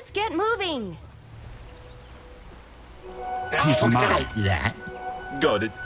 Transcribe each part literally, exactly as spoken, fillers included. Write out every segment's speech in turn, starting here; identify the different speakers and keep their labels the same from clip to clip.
Speaker 1: Let's get moving.
Speaker 2: Keep an eye on that.
Speaker 3: Got it.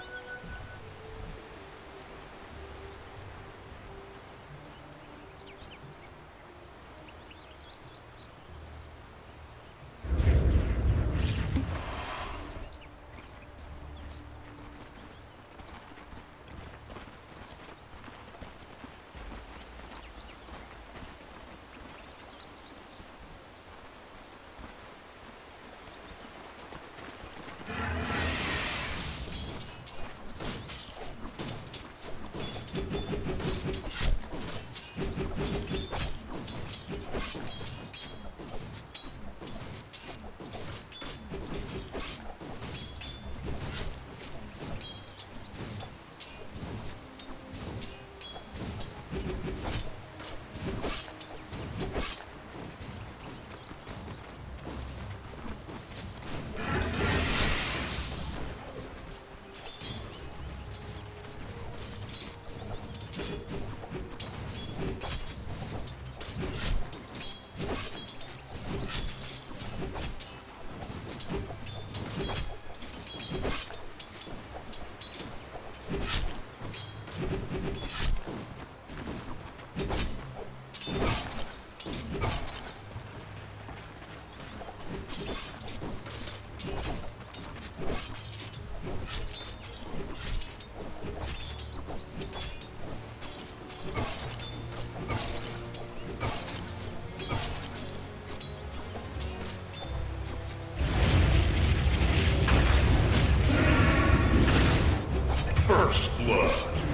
Speaker 4: First blood.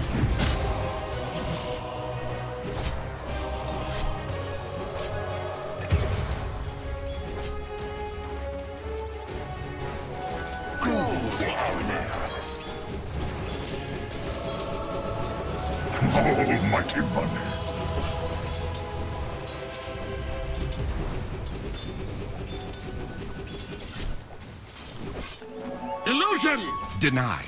Speaker 4: Almighty money.
Speaker 2: Illusion denied.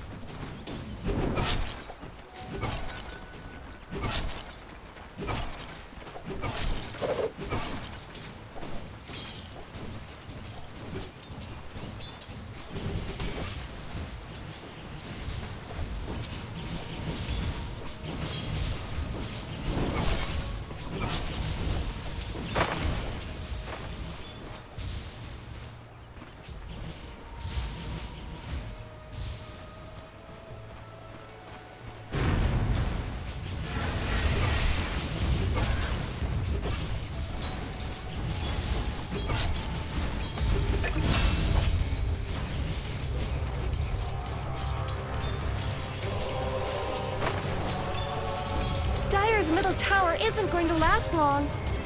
Speaker 1: Dire's middle tower isn't going to last long.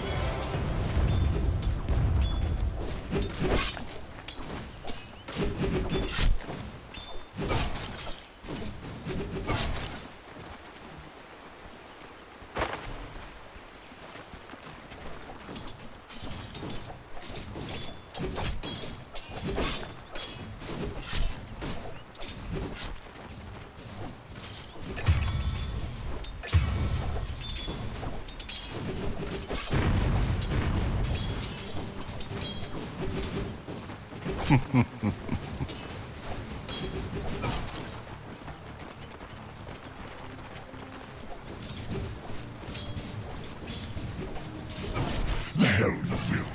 Speaker 4: The hell you will.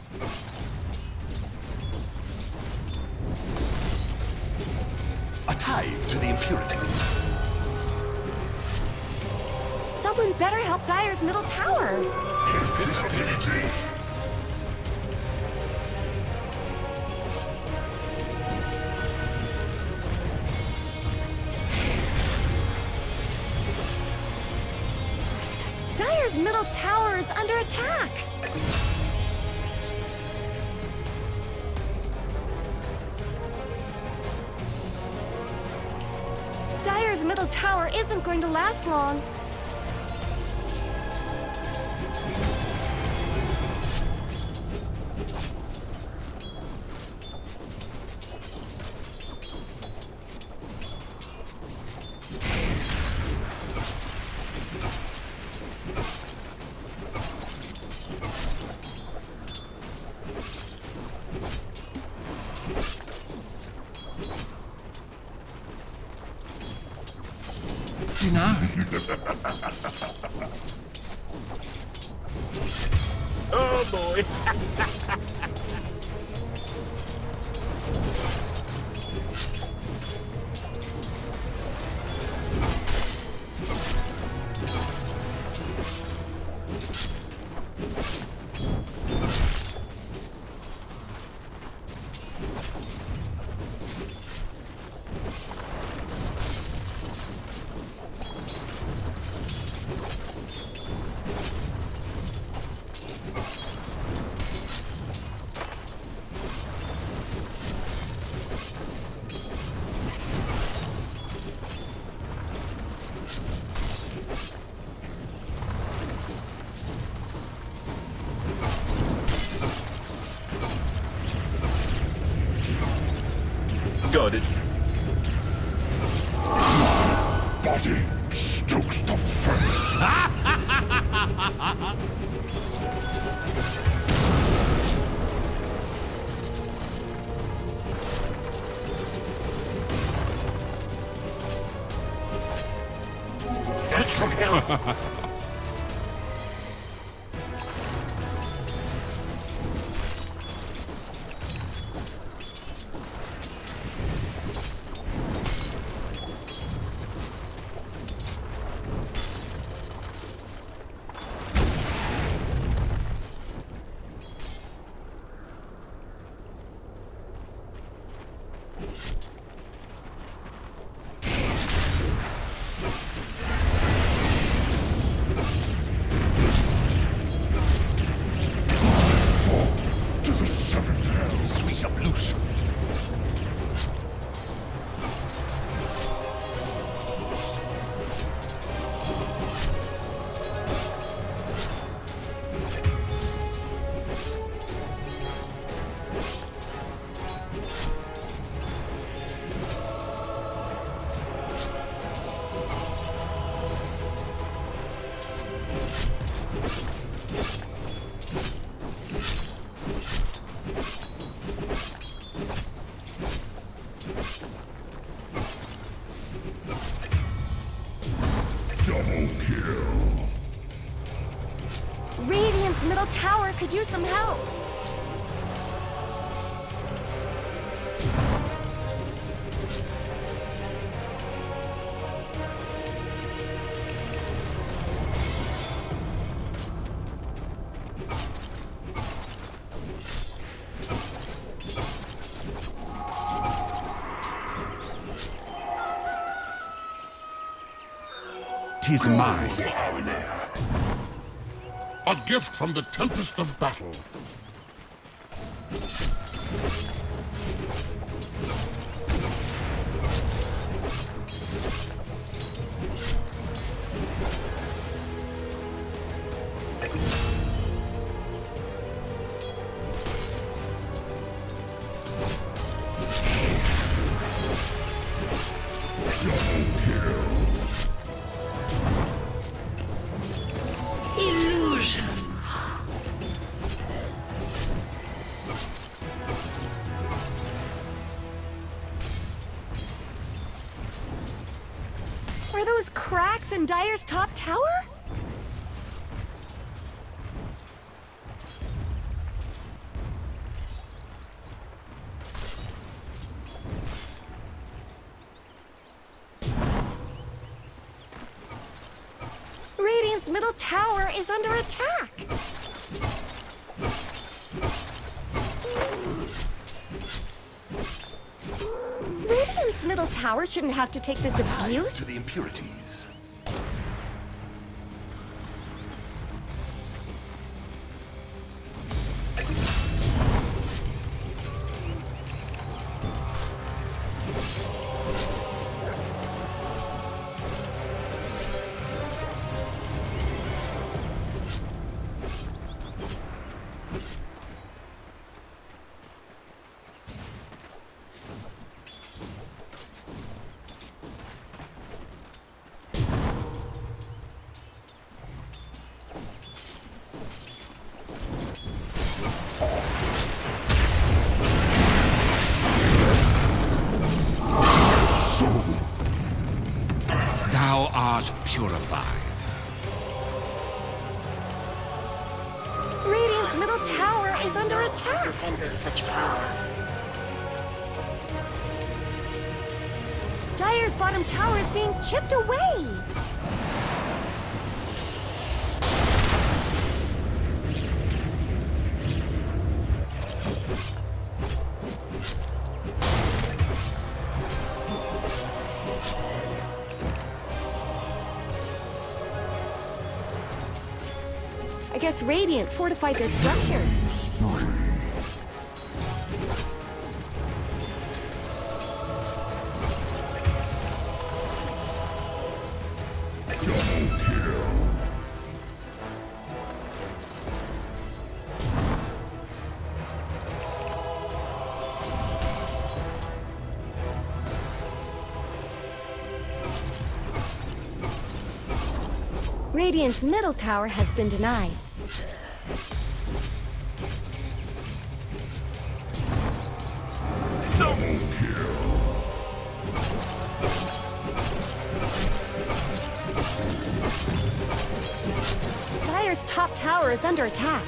Speaker 5: A tithe to the impurities.
Speaker 1: Someone better help Dire's middle tower.
Speaker 4: Invisibility.
Speaker 1: Dire's middle tower is under attack. Dire's middle tower isn't going to last long.
Speaker 2: Denied.
Speaker 5: Oh boy. Got it.
Speaker 4: Body stokes the furnace.
Speaker 5: That's from hell.
Speaker 4: To the seven hells.
Speaker 5: Sweet ablution.
Speaker 4: Double kill.
Speaker 1: Radiant's middle tower could use some help.
Speaker 2: Tis mine.
Speaker 4: A gift from the Tempest of Battle. Double kill.
Speaker 1: Illusion. Are those cracks in Dire's top tower? Radiant's middle tower is under attack. Radiant's middle tower shouldn't have to take this abuse.
Speaker 5: To the impurities.
Speaker 2: purified.
Speaker 1: Radiant's middle tower is under attack.
Speaker 3: Under such power.
Speaker 1: Dire's bottom tower is being chipped away. I guess Radiant fortified their structures. Radiant's middle tower has been denied.
Speaker 4: Double kill.
Speaker 1: Dire's top tower is under attack.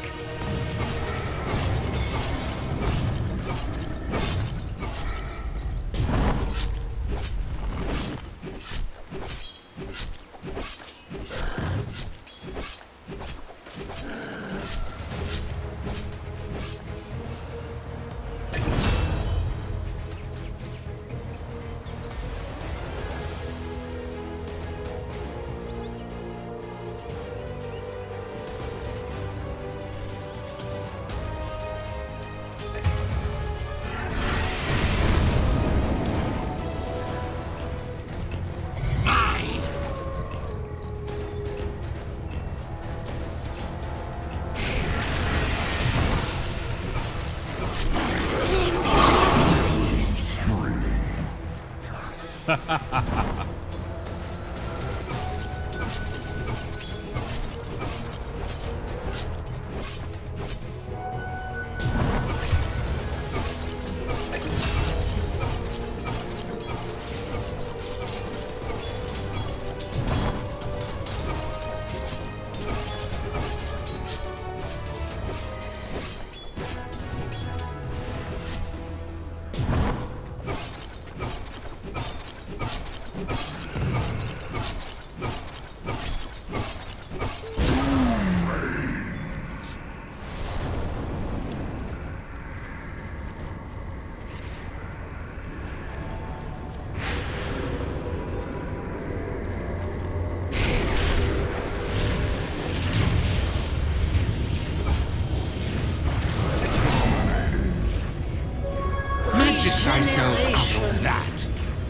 Speaker 2: Magic thyself out of that.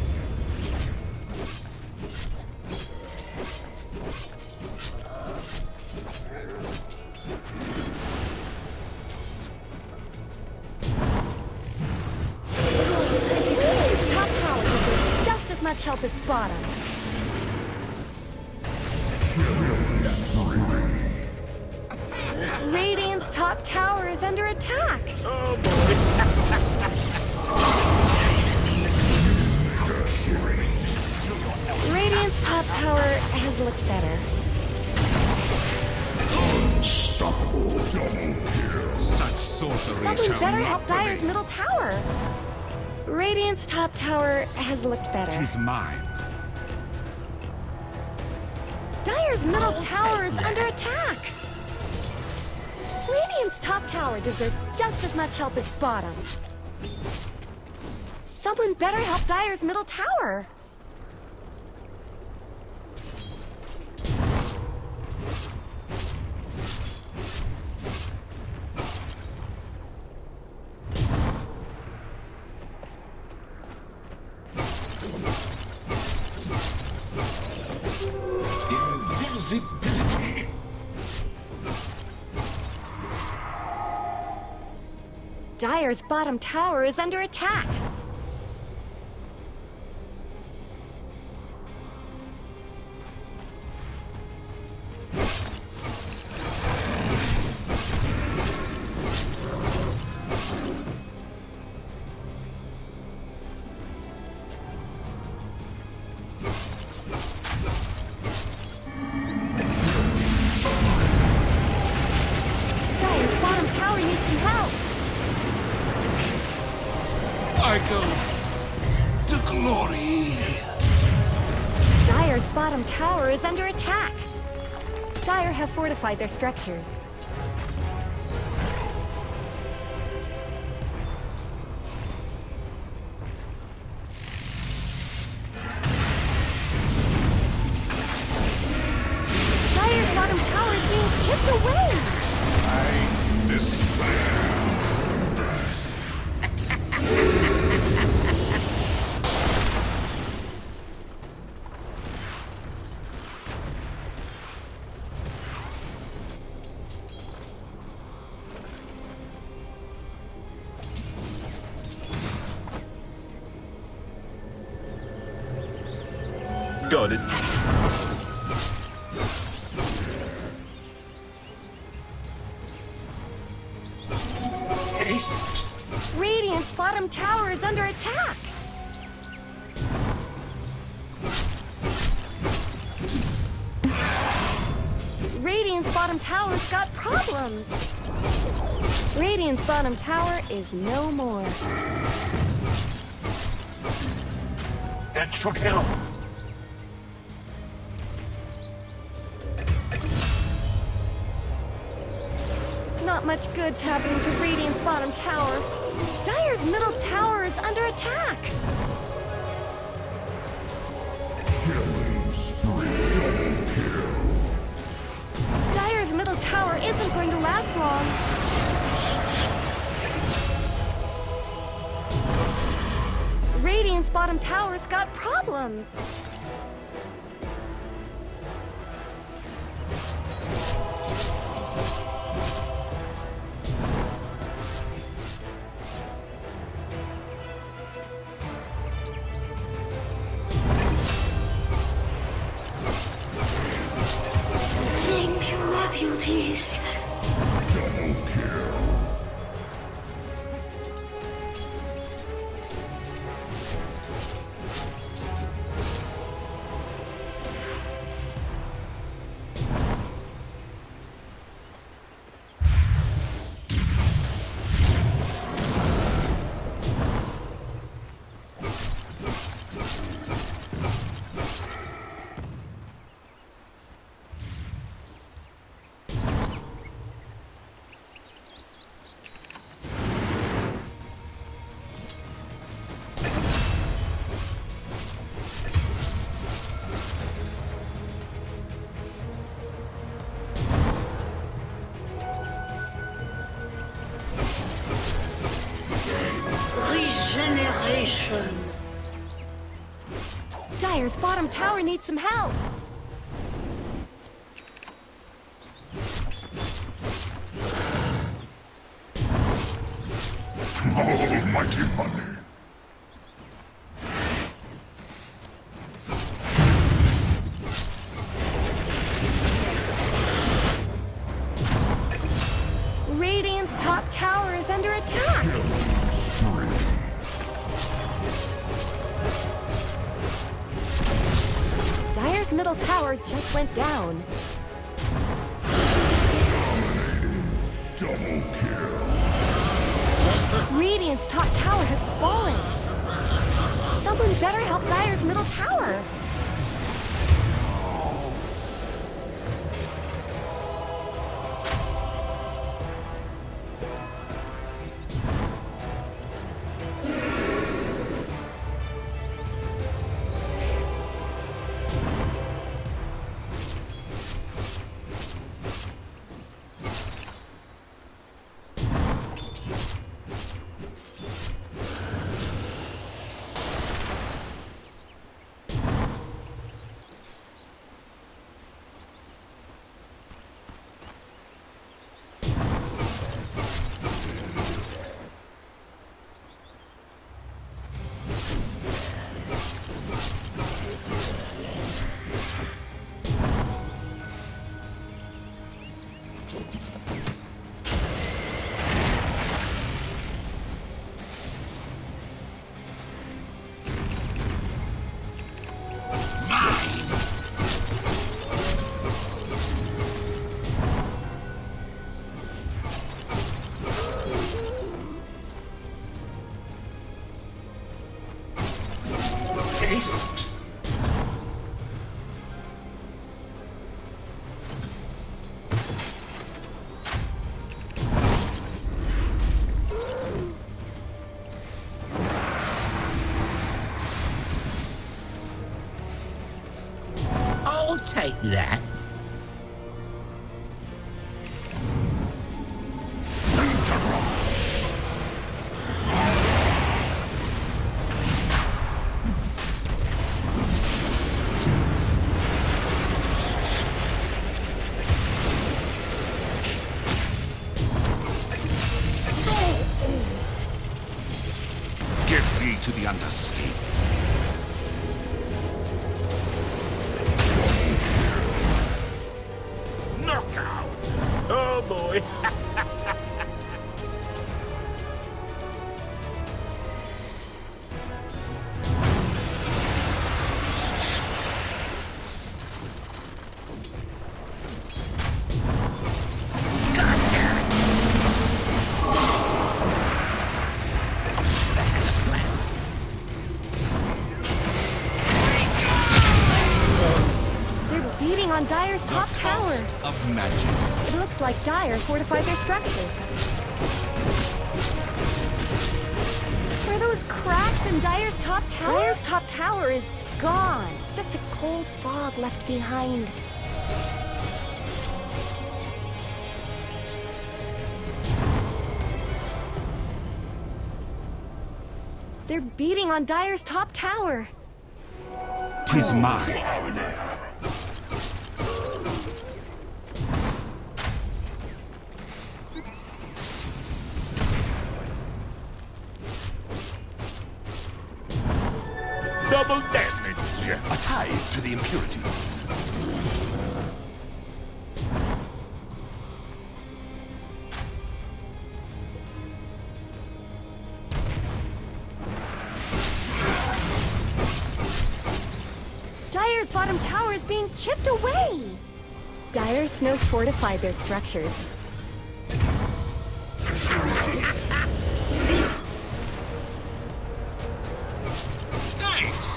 Speaker 1: Radiant's top tower deserves just as much help as bottom. Radiant's top tower is under attack.
Speaker 5: Oh boy.
Speaker 1: Radiant's top tower has looked better.
Speaker 4: Unstoppable. Double kill.
Speaker 2: Such sorcery
Speaker 1: Someone
Speaker 2: shall
Speaker 1: better
Speaker 2: not
Speaker 1: help Dire's
Speaker 2: prevail.
Speaker 1: middle tower. Radiant's top tower has looked better.
Speaker 2: Tis mine.
Speaker 1: Dire's middle tower is under attack. Radiant's top tower deserves just as much help as bottom. Someone better help Dire's middle tower.
Speaker 2: Invisibility.
Speaker 1: Dire's bottom tower is under attack.
Speaker 2: I go to glory.
Speaker 1: Dire's bottom tower is under attack. Dire have fortified their structures. Dire's bottom tower is being chipped away.
Speaker 4: I despair.
Speaker 3: Got it.
Speaker 2: Haste.
Speaker 1: Radiant's bottom tower is under attack. Radiant's bottom tower's got problems. Radiant's bottom tower is no more.
Speaker 2: That should help.
Speaker 1: Not much good's happening to Radiant's bottom tower. Dire's middle tower is under attack.
Speaker 4: Killing spree. Double kill.
Speaker 1: Dire's middle tower isn't going to last long. Radiant's bottom tower's got problems. Beauties.
Speaker 4: Double kill.
Speaker 5: Regeneration.
Speaker 1: Dire's bottom tower needs some help.
Speaker 4: Almighty money.
Speaker 1: Radiant's top tower is under attack. Dire's middle tower just went down.
Speaker 4: Double kill.
Speaker 1: Radiant's top tower has fallen. Someone better help Dire's middle tower.
Speaker 3: take that.
Speaker 2: Get thee to the Underscape. Knockout!
Speaker 3: Oh boy.
Speaker 1: Beating on Dire's top tower.
Speaker 2: Of magic.
Speaker 1: It looks like Dire fortified their structures. Are those cracks in Dire's top tower? Dire's top tower is gone. Just a cold fog left behind. They're beating on Dire's top tower.
Speaker 2: Tis mine.
Speaker 4: Double damage.
Speaker 2: A tithe to the impurities.
Speaker 1: Dire's bottom tower is being chipped away. Dire Snow fortified their structures.
Speaker 2: Impurities.
Speaker 3: Thanks.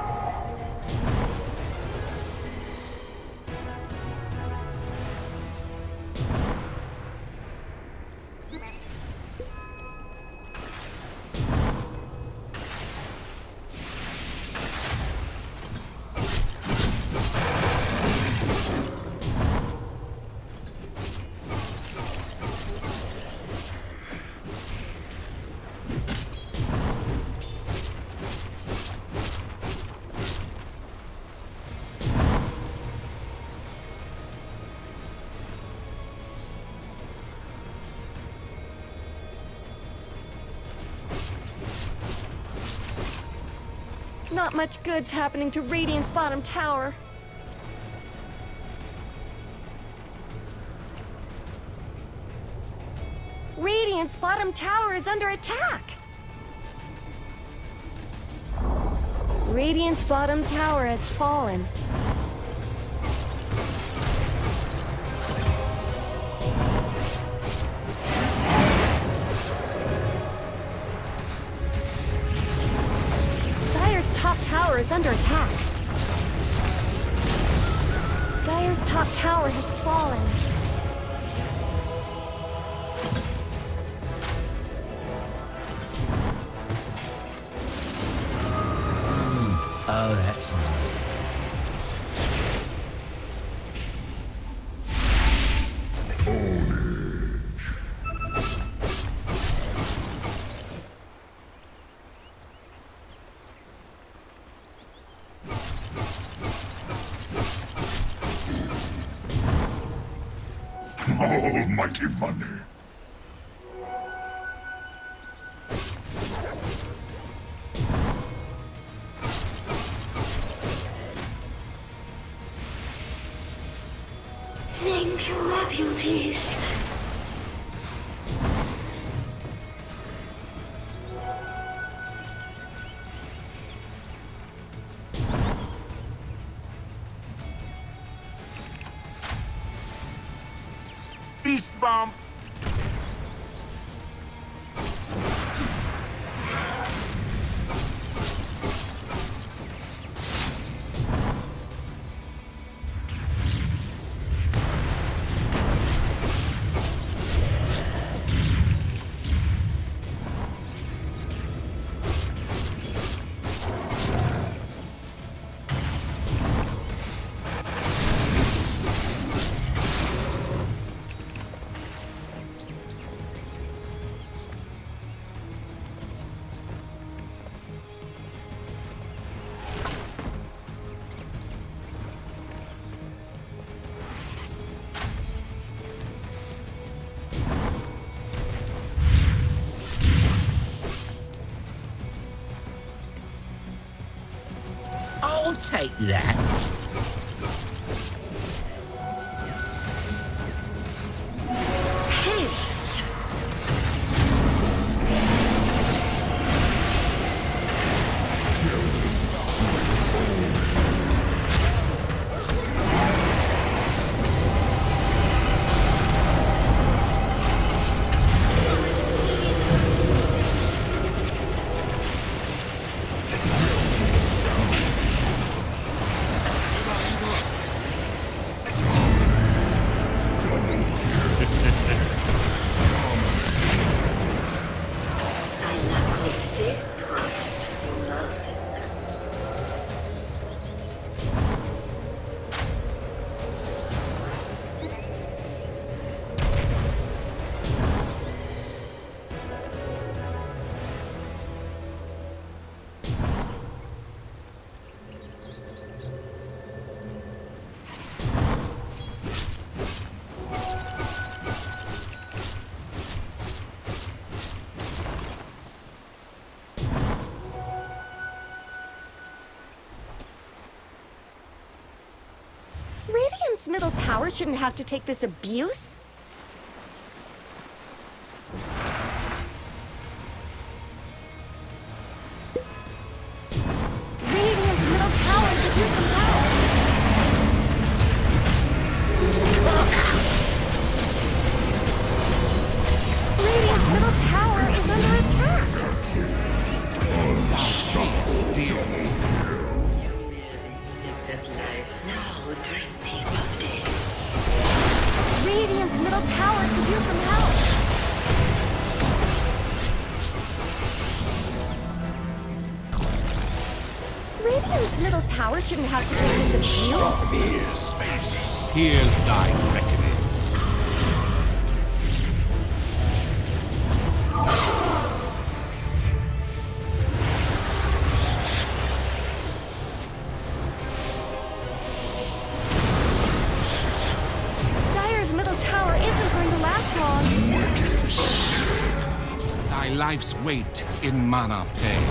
Speaker 1: Not much good's happening to Radiant's bottom tower. Radiant's bottom tower is under attack. Radiant's bottom tower has fallen. Tower is under attack. Dire's top tower has fallen.
Speaker 3: Mm. Oh, that's nice.
Speaker 4: Almighty money.
Speaker 5: Thank you, my beauties.
Speaker 2: Beast bomb.
Speaker 3: take that.
Speaker 1: Radiant's middle tower shouldn't have to take this abuse. Radiant's middle tower should use some power. Radiant's middle tower is under attack.
Speaker 2: Jeez, dear.
Speaker 1: Radiant's middle tower could use some help. Radiant's middle tower shouldn't have to take this abuse.
Speaker 2: Here's faces. Here's thy reckoning. Thy life's weight in mana pay.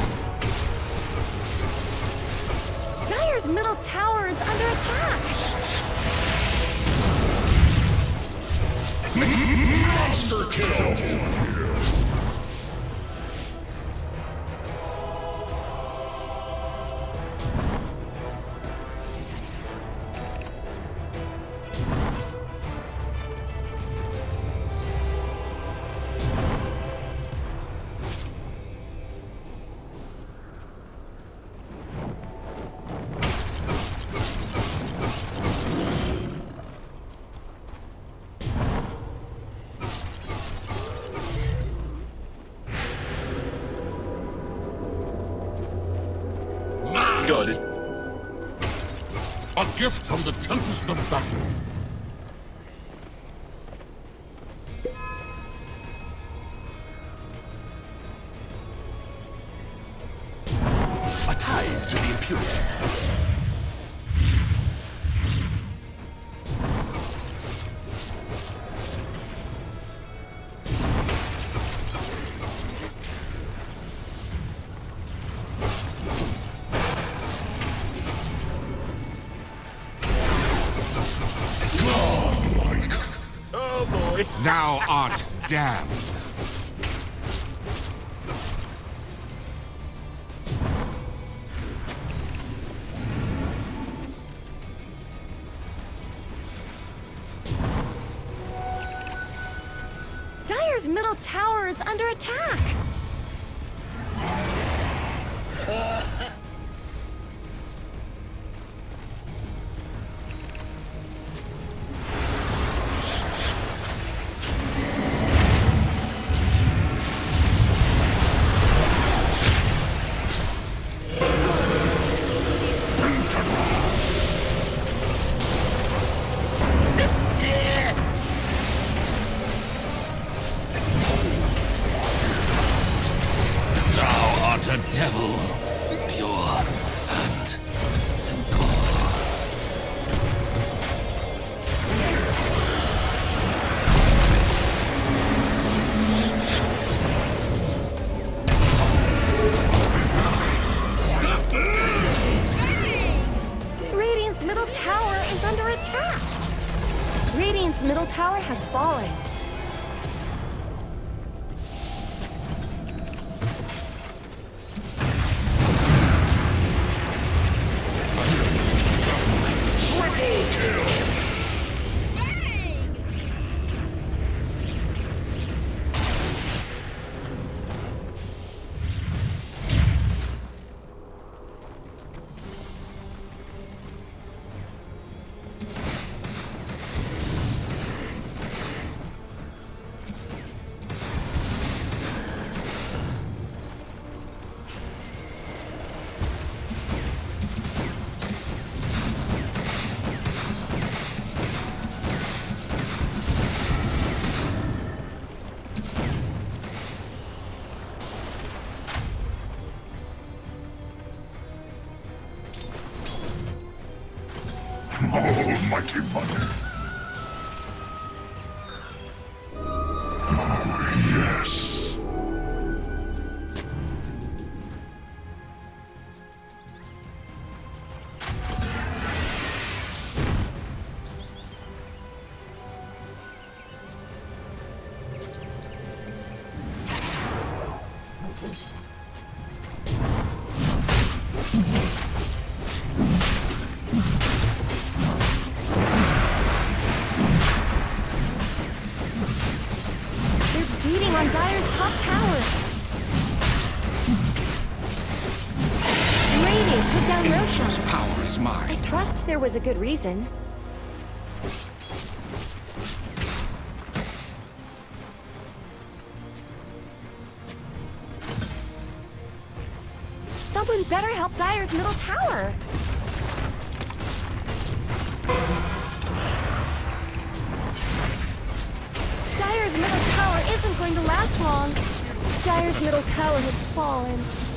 Speaker 1: Dire's middle tower is under attack.
Speaker 4: Monster kill!
Speaker 2: Got it. A gift from the Tempest of Battle. A tithe to the impurities. Thou art damned.
Speaker 1: Dire's middle tower is under attack.
Speaker 2: A devil, pure
Speaker 1: Radiant's middle tower has fallen.
Speaker 4: Triple kill! Almighty Mother. Oh, yes.
Speaker 1: Beating on Dire's top tower. Radiant took down Roshan.
Speaker 2: This power is
Speaker 1: I
Speaker 2: mine.
Speaker 1: trust there was a good reason. Someone better help Dire's middle tower. Dire's middle tower isn't going to last long. Dire's middle tower has fallen.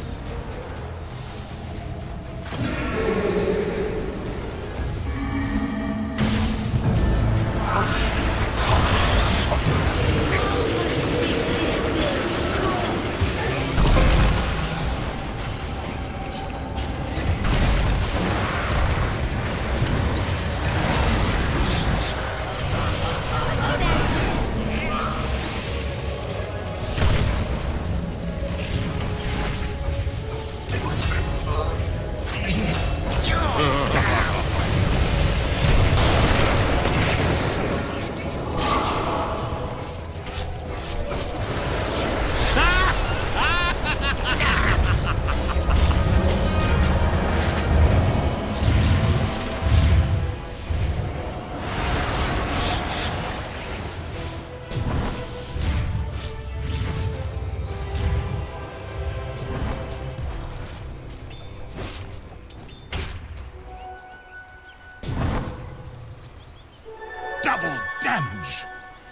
Speaker 2: Double damage.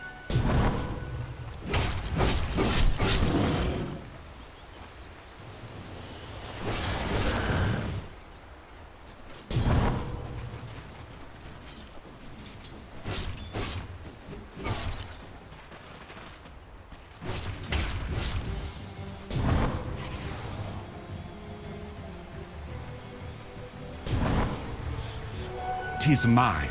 Speaker 2: Tis mine.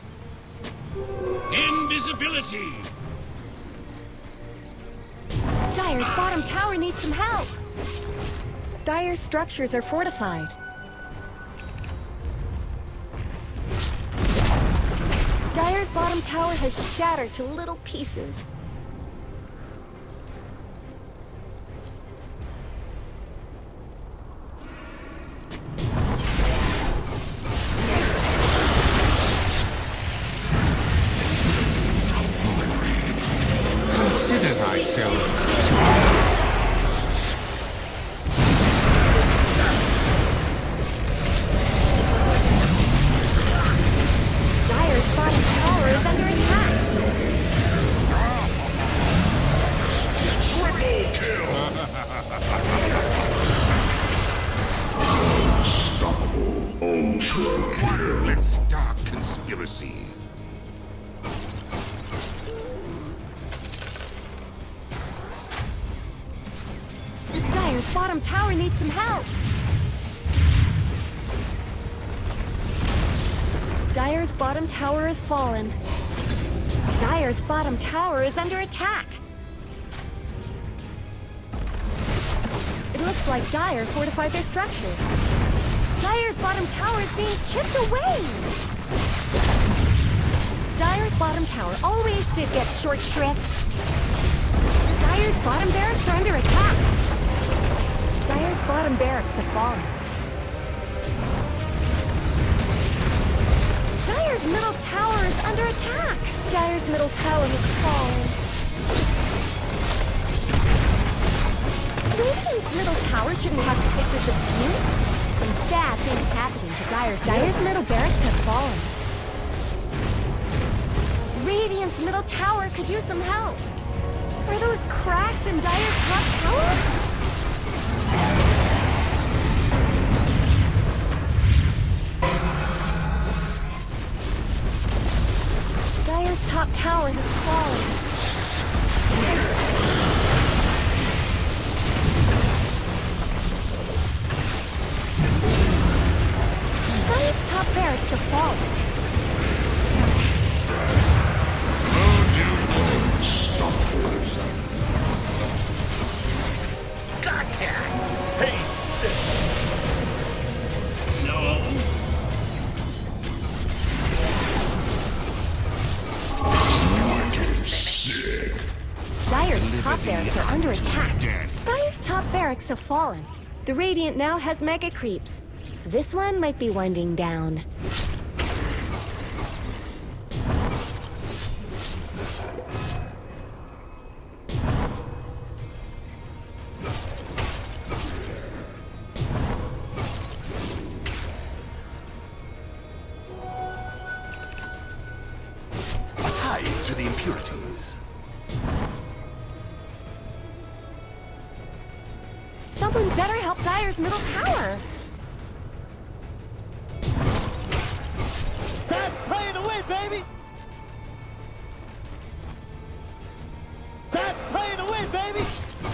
Speaker 4: Invisibility!
Speaker 1: Dire's bottom tower needs some help. Dire's structures are fortified. Dire's bottom tower has shattered to little pieces.
Speaker 2: Consider thyself.
Speaker 1: Dire's bottom tower is under attack.
Speaker 4: Triple kill! Unstoppable ultra kill.
Speaker 2: One less dark conspiracy.
Speaker 1: Dire's bottom tower needs some help. Dire's bottom tower has fallen. Dire's bottom tower is under attack. It looks like Dire fortified their structures. Dire's bottom tower is being chipped away. Dire's bottom tower always did get short shrift. Dire's bottom barracks are under attack. Dire's bottom barracks have fallen. Dire's middle tower is under attack. Dire's middle tower has fallen. Radiant's middle tower shouldn't have to take this abuse. Some bad things happening to Dire's. Dire's middle barracks have fallen. Radiant's middle tower could use some help. Are those cracks in Dire's top tower? Dire's top tower has fallen. Dire's top barracks have fallen.
Speaker 3: Gotcha! Peace!
Speaker 1: Dire's top barracks are under attack.
Speaker 2: Death.
Speaker 1: Dire's top barracks have fallen. The Radiant now has mega creeps. This one might be winding down.
Speaker 6: Tied to the impurities.
Speaker 1: Someone better help Dire's middle tower.
Speaker 7: That's playing away, baby! That's playing away, baby!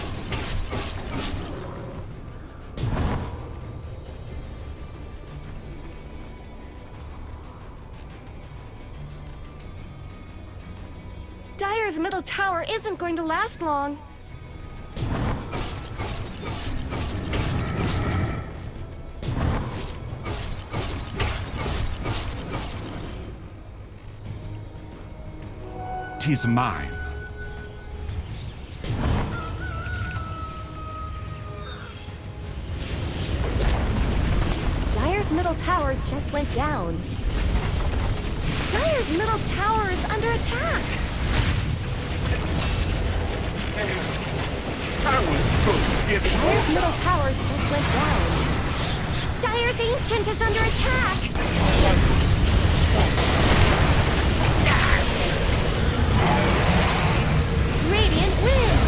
Speaker 1: Dire's middle tower isn't going to last long.
Speaker 2: Tis mine.
Speaker 1: Dire's middle tower just went down. Dire's middle tower is under attack.
Speaker 6: I was supposed to give it.
Speaker 1: Dire's middle tower just went down. Dire's ancient is under attack. Radiant wins.